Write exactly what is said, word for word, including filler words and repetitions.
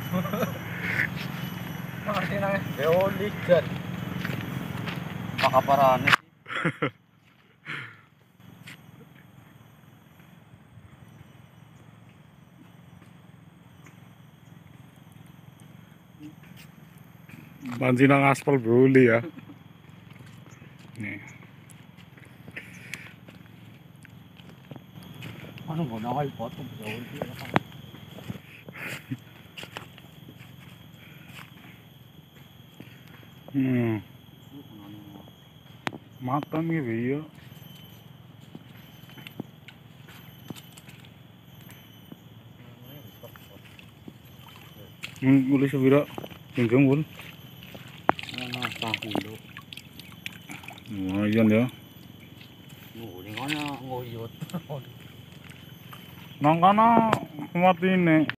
Mati nang beoli dan makaparane. Banci nang aspal beoli ya. Nih. Ano mo na kay potong beoli. Hmm. Matang gitu ya. Hmm, boleh sebira tinggang pun. Ano sa hulo. Wah, yan ya. Nguli nga na nguyot. Nang kana mati ini.